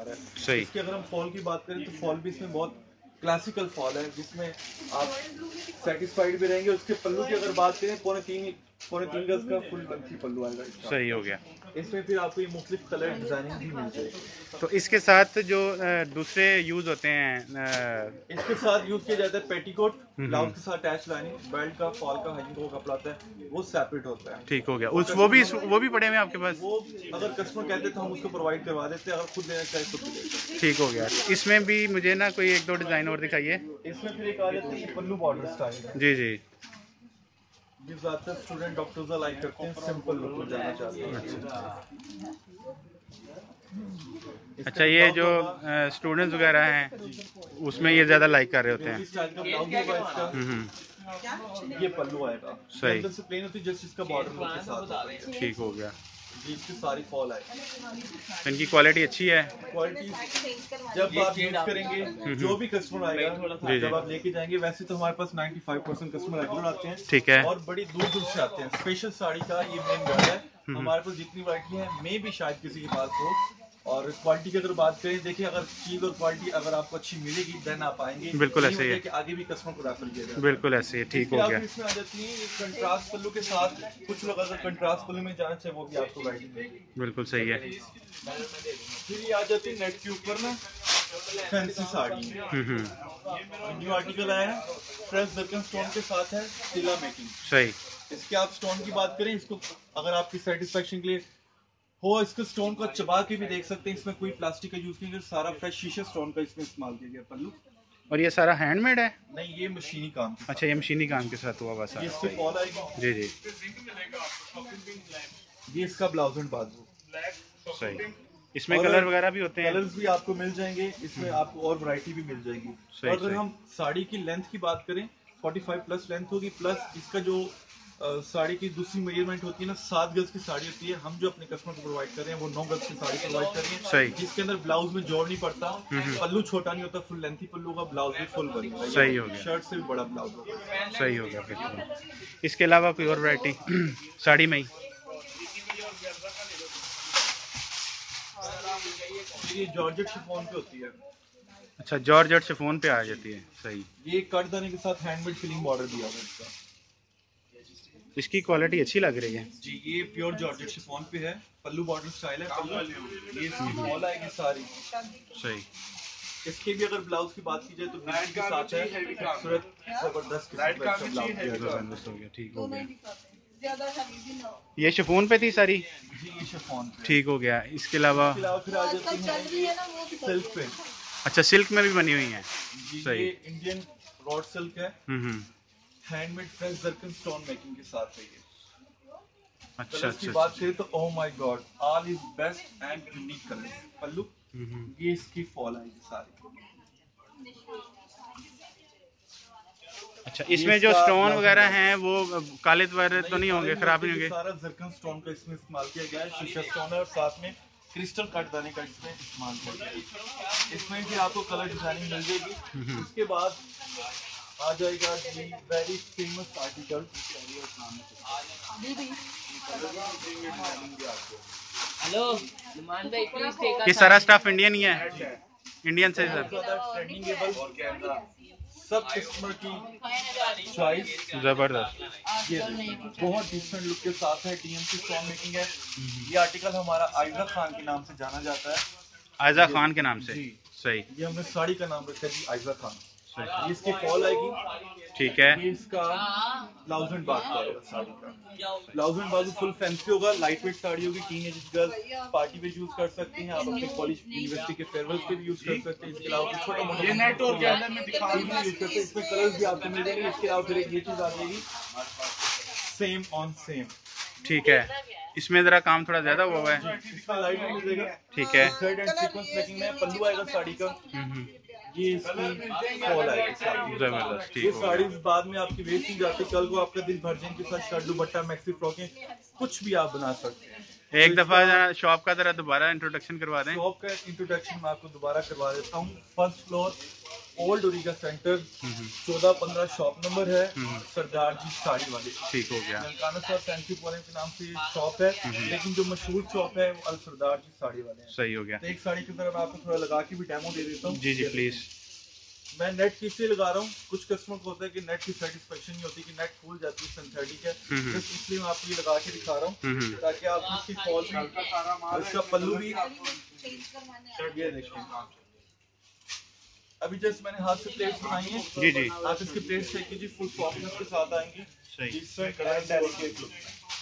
रहा है। सही। इसके अगर हम फॉल की बात करें तो फॉल भी इसमें बहुत क्लासिकल फॉल है, जिसमें आप सेटिस्फाइड भी रहेंगे। उसके पल्लू की अगर बात करें, पौने तीन गज का फुल लेंथी पल्लू आएगा इसका। सही हो गया। इसमें फिर आपको ये मुख्तलिफ कलर डिजाइनिंग भी मिल जाएगी। तो इसके साथ जो दूसरे यूज होते हैं इसके साथ यूज किया जाता है पेटीकोट, ब्लाउज के साथ अटैच लाइनिंग, बेल्ट का, फॉल का, हाइजिंग का कपड़ा आता है, वो सेपरेट होता है। ठीक हो गया। वो भी पड़े हुए आपके पास? वो अगर कस्टमर कहते तो हम उसको प्रोवाइड करवा देते हैं, अगर खुद लेना चाहे खुद भी ले सकते हैं। ठीक हो गया। इसमें भी मुझे ना कोई एक दो डिजाइन और दिखाइए। इसमें फिर एक आ जाती है पल्लू बॉर्डर स्टाइल। जी जी। ये ज्यादातर स्टूडेंट डॉक्टर्स लाइक करते हैं, सिंपल लुक में जाना चाहते हैं। अच्छा, ये जो स्टूडेंट्स वगैरह हैं उसमें ये ज्यादा लाइक कर रहे होते हैं। ये पल्लू आएगा, सही। अंदर से प्लेन होती है, जस्ट इसका बॉर्डर के साथ। ठीक हो गया। जी, इसकी सारी फॉल आएगी। इनकी क्वालिटी अच्छी है। क्वालिटी जब आप यूज करेंगे, जो भी कस्टमर आएगा, जब आप लेके जाएंगे, वैसे तो हमारे पास 95% कस्टमर रेगुलर आते हैं। ठीक है। और बड़ी दूर दूर से आते हैं। स्पेशल साड़ी का ये मेन गढ़ है। हमारे पास जितनी वैरायटी है, मे भी शायद किसी के पास हो। और क्वालिटी की अगर बात करें, देखिए अगर चीज और क्वालिटी अगर आपको अच्छी मिलेगी देन आप आएंगे। बिल्कुल ऐसे ही है कि आगे भी कस्टमर को रेफर किया जाए। बिल्कुल ऐसे ही। ठीक हो गया। इसमें आ जाती है कंट्रास्ट पल्लू के साथ। कुछ लोग अगर कंट्रास्ट पल्लू में जाना चाहे, वो भी आपको वैरायटी मिलेगी। बिल्कुल सही है। फिर ये आ जाती है नेट के ऊपर ना फैंसी साड़ी। न्यू आर्टिकल आया है, फ्रेश जरकन स्टोन के साथ है, तिला मेकिंग। सही। इसके आप स्टोन की बात करें, इसको अगर आपकी सेटिस्फेक्शन के लिए हो, इसके स्टोन को चबा के भी देख सकते हैं। इसमें कोई प्लास्टिक का यूज नहीं किया, सारा फ्रेश शीशे स्टोन का इसमें इस्तेमाल किया गया पल्लू। और ये सारा हैंडमेड है? नहीं, ये मशीनी काम। अच्छा, ये मशीनी काम के साथ हुआ हुआ सारा। इससे फॉल आएगी। जी जी। ये इसका ब्लाउज एंड बाजू। सही। इसमें कलर वगैरह भी होते हैं? कलर्स भी आपको मिल जाएंगे इसमें, आपको और वैरायटी भी मिल जाएगी। और अगर हम साड़ी की लेंथ की बात करें, 45 प्लस लेंथ होगी। प्लस इसका जो साड़ी की दूसरी मेजरमेंट होती है ना, 7 गज की साड़ी होती है। हम जो अपने कस्टमर को प्रोवाइड कर रहे हैं, वो 9 गज की साड़ी प्रोवाइड कर रहे हैं। सही। जिसके अंदर ब्लाउज में जोड़ नहीं पड़ता, पल्लू छोटा नहीं होता, फुल लेंथी पल्लू का, ब्लाउज भी फुल बनेगा। सही हो गया। शर्ट से भी बड़ा ब्लाउज होगा। सही हो गया बिल्कुल। इसके अलावा कोई और वैरायटी साड़ी में ही? ये जॉर्जेट शिफॉन पे होती है। अच्छा, जॉर्जेट शिफॉन पे आ जाती है। सही। ये कट दाने के साथ हैंडमेड फिलिंग बॉर्डर दिया हुआ है इसका। इसकी क्वालिटी अच्छी लग रही है जी। ये प्योर जॉर्जेट शिफॉन पे है, पल्लू बॉर्डर स्टाइल है पल्लू। ये इसकी फॉल आएगी सारी। सही। इसके भी अगर ब्लाउज की बात की जाए तो ब्लाउज के साथ है, खूबसूरत जबरदस्त जबरदस्त हो गया। ठीक हो गया। ये शिफॉन पे थी सारी? जी, ये शिफॉन पे। ठीक हो गया। इसके अलावा फिर आ जाती है सिल्क पे। अच्छा, सिल्क में भी बनी हुई है। सही। ये इंडियन रॉड सिल्क है, handmade fresh zircon stone making के साथ है ये। अच्छा की बात करें तो oh my god, all is best and unique colour. Pallu, ये इसकी फॉल आएगी सारी। अच्छा, इसमें जो स्टोन वगैरह हैं वो काले वगैरह तो नहीं होंगे, खराब नहीं होंगे? सारा जरकन स्टोन का इसमें इस्तेमाल किया गया है, शीशा स्टोन है, और साथ में क्रिस्टल कट दाने का इसमें इस्तेमाल किया गया है। इसमें भी आपको कलर डिजाइनिंग मिल जाएगी। उसके बाद आ जाएगा जी very famous article. Hello Numan भाई, प्लीज टेक ये सारा स्टाफ इंडियन ही है? इंडियन से सर? ट्रेंडिंगेबल, सब कस्टमर की चॉइस। जबरदस्त। ये बहुत डिफरेंट लुक के साथ है, डीएमसी स्टोन मेकिंग है। ये आर्टिकल हमारा आयजा खान के नाम से जाना जाता है। आयजा खान के नाम से? सही। ये हमने साड़ी का नाम रखा है जी, आयजा खान। ये इसकी फॉल आएगी। ठीक है। ये इसका ब्लाउज एंड बाजू आएगा साड़ी का। ब्लाउज एंड बाजू फुल फैंसी होगा, लाइट वेट साड़ी होगी। टीनेज गर्ल पार्टी में यूज कर सकती हैं आप, अपने कॉलेज यूनिवर्सिटी के फेयरवेल पे भी यूज कर सकते हैं। इसके अलावा छोटा मोटा यूज करते हैं। इसमें कलर्स भी आपको मिल जाएंगे। इसके अलावा फिर एक ये चीज आ जाएगी, सेम ऑन सेम। ठीक है। इसमें जरा काम थोड़ा ज्यादा हुआ है। इसमें लाइट में मिलेगा। ठीक है। थ्रेड एंड सीक्वेंस मेकिंग में पल्लू आएगा साड़ी का। ये इसकी फॉल आएगी। जबरदस्त। ये साड़ी बाद में आपकी वेस्ट नहीं जाती, कल को आपका दिल भर जाएंगे के साथ शर्ट दुपट्टा मैक्सी फ्रॉकें कुछ भी आप बना सकते हैं। एक दफा शॉप का जरा दोबारा इंट्रोडक्शन करवा दें। शॉप का इंट्रोडक्शन मैं आपको दोबारा करवा देता हूँ। First floor old Origa centre, 14-15 shop number है, सरदार जी साड़ी वाले। ठीक हो गया। ननकाना साहब फैंसी पोले के नाम से शॉप है, लेकिन जो मशहूर शॉप है वो अल सरदार जी साड़ी वाले हैं। सही हो गया। तो एक साड़ी की तरह मैं आपको थोड़ा लगा के भी डेमो दे देता हूँ। जी जी प्लीज। मैं नेट की इसलिए लगा रहा हूँ, कुछ कस्टमर को होता है कि नेट की सेटिस्फेक्शन नहीं होती कि नेट फूल जाती है, सिंथेटिक है, तो इसलिए मैं आपको ये लगा के दिखा रहा हूँ ताकि आप इसकी फॉल भी, इसका पल्लू भी ये देखें। अभी जस्ट मैंने हाथ से प्लेट्स बनाई हैं। जी जी। आप इसकी प्लेट्स चेक कीजिए, फुल सॉफ्टनेस के साथ आएंगी। सही। इसमें कलर डेलिकेट लुक।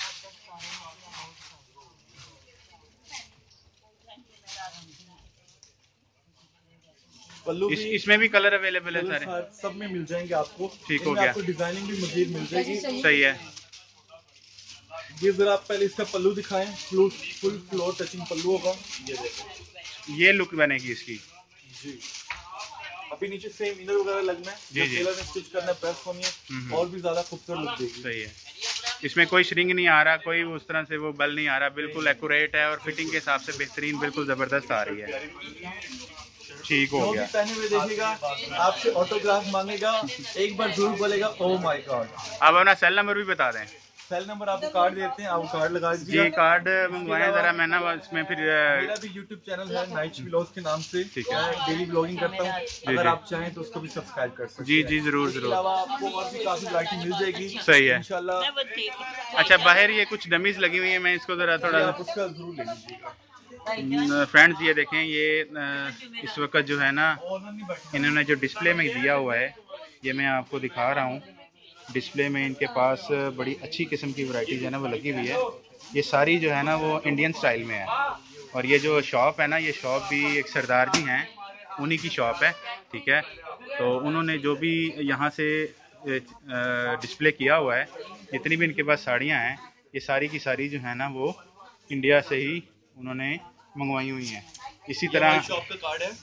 पल्लू भी इसमें भी कलर अवेलेबल है सारे? सब में मिल जाएंगे आपको। ठीक हो गया। आपको डिजाइनिंग भी मजीद मिल जाएगी। सही है। ये जरा आप पहले इसका पल्लू दिखाएं। फुल फ्लोर टचिंग पल्लू होगा। ये देखें, ये लुक बनेगी इसकी। जी। अभी नीचे सेम इनर वगैरह लगना है, जी जी। टेलर ने स्टिच करना है, प्रेस होनी है, और भी ज्यादा खूबसूरत लुक देगी। सही है। इसमें कोई श्रिंग नहीं आ रहा, कोई उस तरह से वो बल नहीं आ रहा, बिल्कुल एक्यूरेट है और फिटिंग के हिसाब से बेहतरीन, बिल्कुल जबरदस्त आ रही है। ठीक हो गया। पहने हुए देखिएगा, आपसे ऑटोग्राफ मांगेगा, एक बार जरूर बोलेगा ओह माय गॉड। अब अपना सेल नंबर भी बता दें। सेल नंबर आपको कार्ड देते हैं, आप कार्ड लगा दीजिए। जी कार्ड मंगवाएं जरा, मैं ना इसमें फिर मेरा भी यूट्यूब चैनल है नाइट व्लॉग्स के नाम से। ठीक है। डेली व्लॉगिंग करता हूँ, अगर आप चाहें तो उसको भी सब्सक्राइब कर सकते हैं। जी जी जरूर इसके जरूर। अलावा आपको और भी काफी वैरायटी मिल जाएगी। सही है इंशाल्लाह। अच्छा बाहर ये कुछ डमीज लगी हुई है, मैं इसको जरा थोड़ा आप उसका जरूर ले लीजिएगा। फ्रेंड्स ये देखें, ये इस वक्त जो है ना इन्होंने जो डिस्प्ले में दिया हुआ है, ये मैं आपको दिखा रहा हूँ। डिस्प्ले में इनके पास बड़ी अच्छी किस्म की वैरायटी जो है ना वो लगी हुई है। ये सारी जो है ना वो इंडियन स्टाइल में है। और ये जो शॉप है ना, ये शॉप भी एक सरदार जी हैं, उन्हीं की शॉप है। ठीक है, तो उन्होंने जो भी यहाँ से डिस्प्ले किया हुआ है, जितनी भी इनके पास साड़ियाँ हैं, ये सारी की सारी जो है ना वो इंडिया से ही उन्होंने मंगवाई हुई हैं। इसी तरह शॉप का कार्ड है,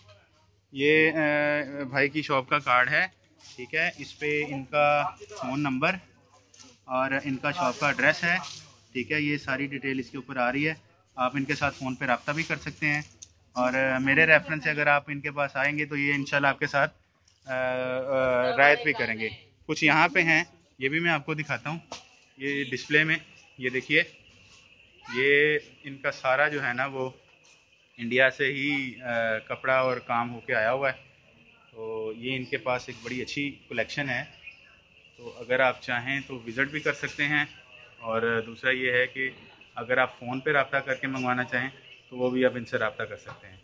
ये भाई की शॉप का कार्ड है। ठीक है, इस पे इनका फ़ोन नंबर और इनका शॉप का एड्रेस है। ठीक है, ये सारी डिटेल इसके ऊपर आ रही है। आप इनके साथ फ़ोन पे रब्ता भी कर सकते हैं। और मेरे रेफरेंस से अगर आप इनके पास आएंगे तो ये इंशाल्लाह आपके साथ रायत भी करेंगे। कुछ यहाँ पे हैं, ये भी मैं आपको दिखाता हूँ। ये डिस्प्ले में ये देखिए, ये इनका सारा जो है ना वो इंडिया से ही कपड़ा और काम होके आया हुआ है। तो ये इनके पास एक बड़ी अच्छी कलेक्शन है। तो अगर आप चाहें तो विज़िट भी कर सकते हैं। और दूसरा ये है कि अगर आप फ़ोन पे रब्ता करके मंगवाना चाहें तो वो भी आप इनसे रब्ता कर सकते हैं।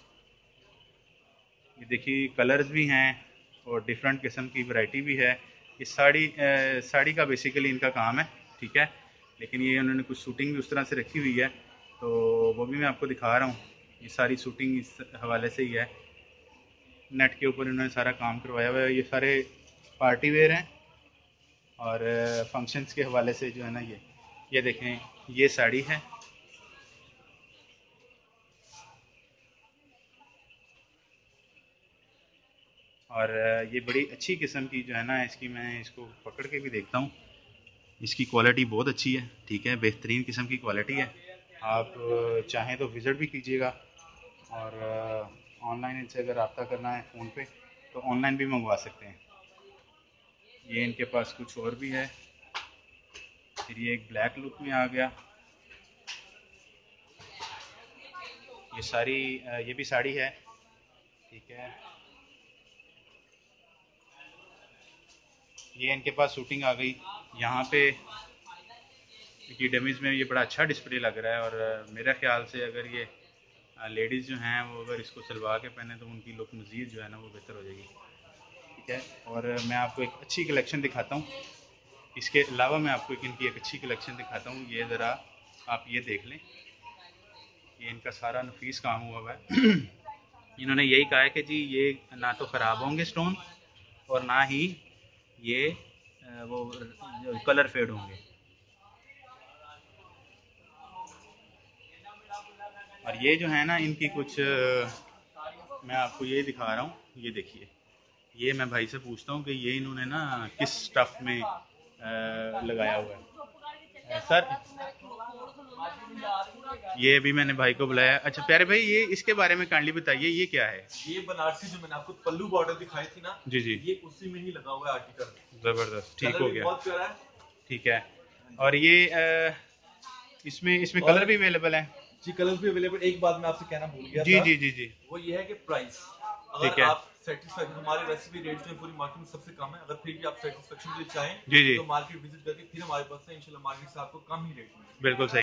ये देखिए कलर्स भी हैं और डिफरेंट किस्म की वैरायटी भी है। ये साड़ी का बेसिकली इनका काम है। ठीक है, लेकिन ये उन्होंने कुछ शूटिंग भी उस तरह से रखी हुई है, तो वो भी मैं आपको दिखा रहा हूँ। ये सारी शूटिंग इस हवाले से ही है, नेट के ऊपर इन्होंने सारा काम करवाया हुआ है। ये सारे पार्टी वेयर हैं और फंक्शंस के हवाले से जो है ना ये देखें, ये साड़ी है। और ये बड़ी अच्छी किस्म की जो है ना, इसकी मैं इसको पकड़ के भी देखता हूँ। इसकी क्वालिटी बहुत अच्छी है। ठीक है, बेहतरीन किस्म की क्वालिटी है। आप चाहें तो विज़िट भी कीजिएगा और ऑनलाइन इनसे अगर रब्ता करना है फ़ोन पे तो ऑनलाइन भी मंगवा सकते हैं। ये इनके पास कुछ और भी है। फिर ये एक ब्लैक लुक में आ गया। ये सारी ये भी साड़ी है। ठीक है, ये इनके पास शूटिंग आ गई यहाँ पे। क्योंकि डमीज़ में ये बड़ा अच्छा डिस्प्ले लग रहा है और मेरे ख्याल से अगर ये लेडीज़ जो हैं वो अगर इसको सिलवा के पहने तो उनकी लुक मज़ीद जो है ना वो बेहतर हो जाएगी। ठीक है, और मैं आपको एक अच्छी कलेक्शन दिखाता हूँ। इसके अलावा मैं आपको इनकी एक अच्छी कलेक्शन दिखाता हूँ। ये ज़रा आप ये देख लें, ये इनका सारा नफीस काम हुआ है। इन्होंने यही कहा है कि जी ये ना तो ख़राब होंगे स्टोन और ना ही ये वो कलर फेड होंगे। और ये जो है ना इनकी कुछ मैं आपको ये दिखा रहा हूँ। ये देखिए, ये मैं भाई से पूछता हूँ कि ये इन्होंने ना किस स्टफ़ में लगाया हुआ है। सर ये अभी मैंने भाई को बुलाया। अच्छा प्यारे भाई, ये इसके बारे में काइंडली बताइए, ये क्या है? ये बनारसी जो मैंने आपको पल्लू बॉर्डर दिखाई थी ना, जी जी, ये उसी में ही लगा हुआ है आर्टिकल। जबरदस्त, ठीक हो गया, बहुत प्यारा है। ठीक है। और ये इसमें कलर भी अवेलेबल है? जी कलर भी अवेलेबल। एक बात मैं आपसे कहना भूल गया जी था, जी जी जी, वो ये है कि प्राइस, ठीक अगर है। आप सेटिस्फेक्शन, हमारे वैसे भी रेट्स में पूरी मार्केट में सबसे कम है, अगर फिर भी आप सेटिस्फेक्शन के लिए चाहें जी जी, तो मार्केट विजिट करके फिर हमारे पास से इंशाल्लाह मार्केट से आपको कम ही रेट में। बिल्कुल सही।